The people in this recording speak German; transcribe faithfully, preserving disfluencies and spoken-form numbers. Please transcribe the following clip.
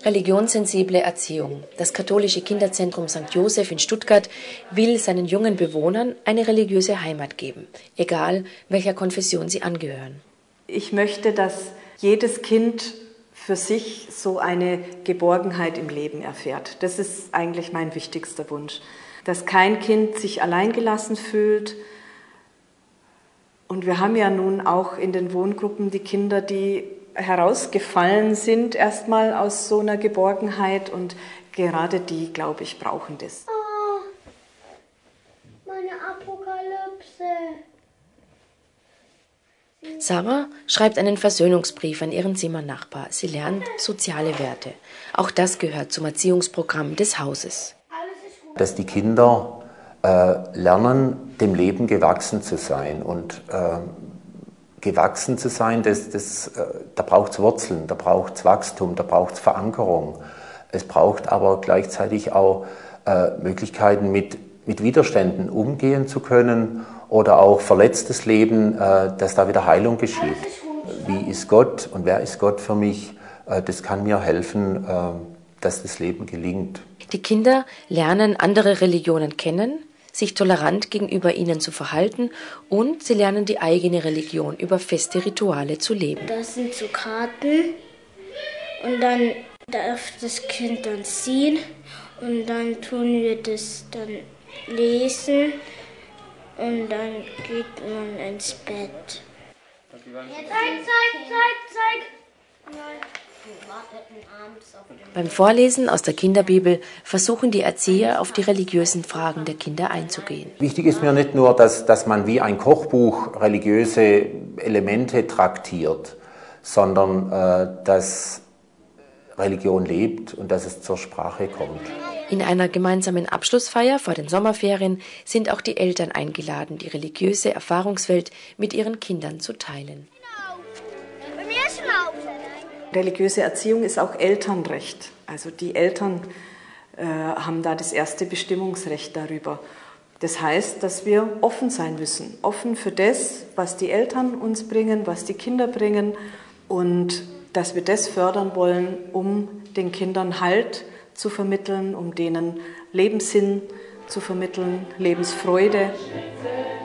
Religionssensible Erziehung. Das katholische Kinderzentrum Sankt Joseph in Stuttgart will seinen jungen Bewohnern eine religiöse Heimat geben, egal welcher Konfession sie angehören. Ich möchte, dass jedes Kind für sich so eine Geborgenheit im Leben erfährt. Das ist eigentlich mein wichtigster Wunsch. Dass kein Kind sich alleingelassen fühlt. Und wir haben ja nun auch in den Wohngruppen die Kinder, die herausgefallen sind, erstmal aus so einer Geborgenheit. Und gerade die, glaube ich, brauchen das. Oh, meine Apokalypse. Sarah schreibt einen Versöhnungsbrief an ihren Zimmernachbar. Sie lernt soziale Werte. Auch das gehört zum Erziehungsprogramm des Hauses. Dass die Kinder äh, lernen, dem Leben gewachsen zu sein. Und äh, gewachsen zu sein, das, das, äh, da braucht es Wurzeln, da braucht es Wachstum, da braucht es Verankerung. Es braucht aber gleichzeitig auch äh, Möglichkeiten, mit, mit Widerständen umgehen zu können oder auch verletztes Leben, äh, dass da wieder Heilung geschieht. Wie ist Gott und wer ist Gott für mich? Äh, das kann mir helfen, äh, dass das Leben gelingt. Die Kinder lernen andere Religionen kennen, sich tolerant gegenüber ihnen zu verhalten und sie lernen die eigene Religion über feste Rituale zu leben. Das sind so Karten und dann darf das Kind dann ziehen und dann tun wir das dann lesen und dann geht man ins Bett. Zeig, zeig, zeig, zeig! Beim Vorlesen aus der Kinderbibel versuchen die Erzieher, auf die religiösen Fragen der Kinder einzugehen. Wichtig ist mir nicht nur, dass, dass man wie ein Kochbuch religiöse Elemente traktiert, sondern äh, dass Religion lebt und dass es zur Sprache kommt. In einer gemeinsamen Abschlussfeier vor den Sommerferien sind auch die Eltern eingeladen, die religiöse Erfahrungswelt mit ihren Kindern zu teilen. Religiöse Erziehung ist auch Elternrecht. Also die Eltern äh, haben da das erste Bestimmungsrecht darüber. Das heißt, dass wir offen sein müssen. Offen für das, was die Eltern uns bringen, was die Kinder bringen. Und dass wir das fördern wollen, um den Kindern Halt zu vermitteln, um denen Lebenssinn zu vermitteln, Lebensfreude.